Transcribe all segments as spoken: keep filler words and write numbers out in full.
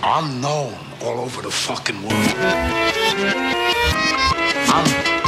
I'm known all over the fucking world. I'm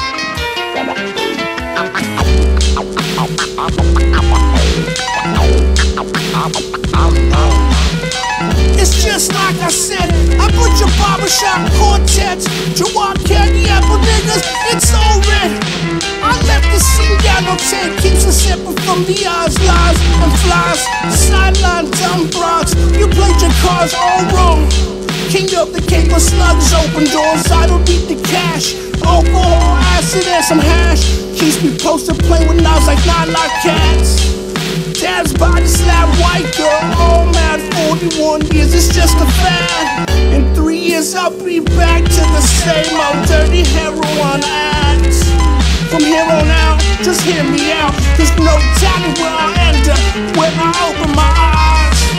I'm known. It's just like I said, I put your barbershop quartets, Jawad Candy Apple niggas, it's all red. I left the scene down on ten, keeps us separate from the odds, lies and flies. Sideline dumb broads, you played your cards all wrong. King of the cake with slugs, open doors, I don't need the cash. Alcohol, acid, and some hash keeps me posted, playing with knives like nine-lock cats. Dad's body slap, white girl, all mad, forty-one years, it's just a fad. In three years I'll be back to the same old dirty heroin act. From here on out, just hear me out, there's no telling where I'll end up when I open my eyes.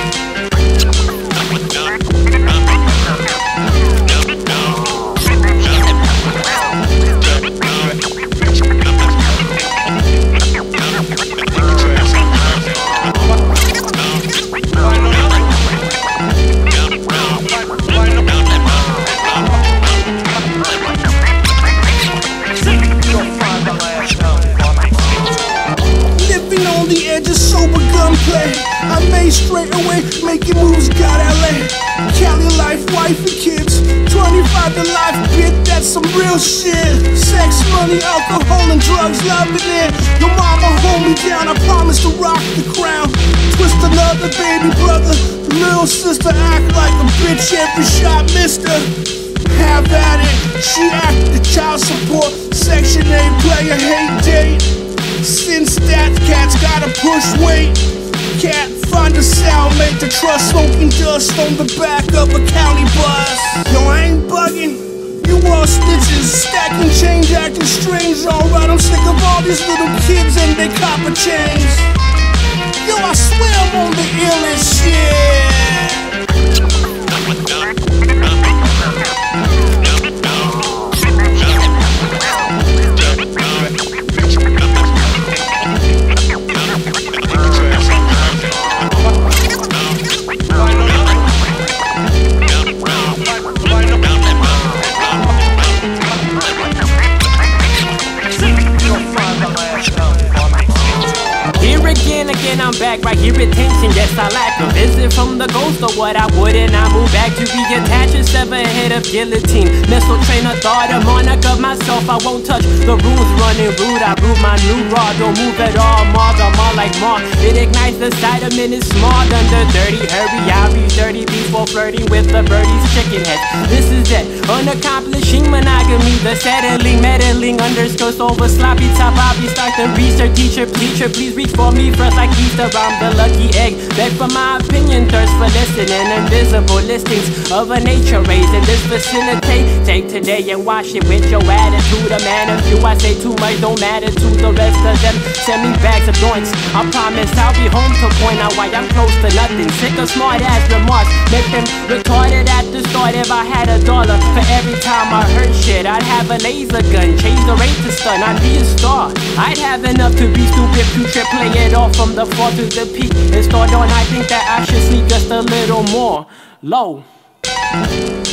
Sober gunplay, I made straight away, making moves, got L A. Cali life, wife and kids, twenty-five to life, bitch, that's some real shit. Sex, money, alcohol and drugs, loving it. Your mama hold me down, I promise to rock the crown. Twist another baby brother, little sister act like a bitch, every shot missed her. Have at it, she acted child support, section eight player, hate date. Since that cat's gotta push weight, can't find a cellmate to trust, smoking dust on the back of a county bus. No, I ain't bugging, you all snitches, stacking change, acting strange. Alright, I'm sick of all these little kids and they copper chains. Yo, I swear I'm on the illest shit. Again, again, I'm back, right here attention, yes, I lack a visit from the ghost of what I wouldn't, I move back to reattach and sever head of guillotine. Missile trainer, thought a monarch of myself, I won't touch the rules, running rude, I brew my new raw, don't move at all, mar the mar like mar. It ignites the side of men, it's small, under thirty, hurry, I'll be dirty before flirting with the birdie's chicken head. This is that unaccomplishing monogamy, the settling, meddling, underskirts over sloppy top, I'll be start the research, teacher, teacher, please reach for me first like Easter, I'm the lucky egg. Beg for my opinion, thirst for listening. Invisible listings of a nature raised in this vicinity. Take today and wash it with your attitude. A man of you, I say too much, don't matter to the rest of them. Send me bags of joints, I promise I'll be home to point out why I'm close to nothing. Sick of smart ass remarks, make them retarded at the start. If I had a dollar for every time I heard shit, I'd have a laser gun, change the rate to stun, I'd be a star. I'd have enough to be stupid, future, play it off from the fall to the peak. And start on, I think that I should sleep just a little more low.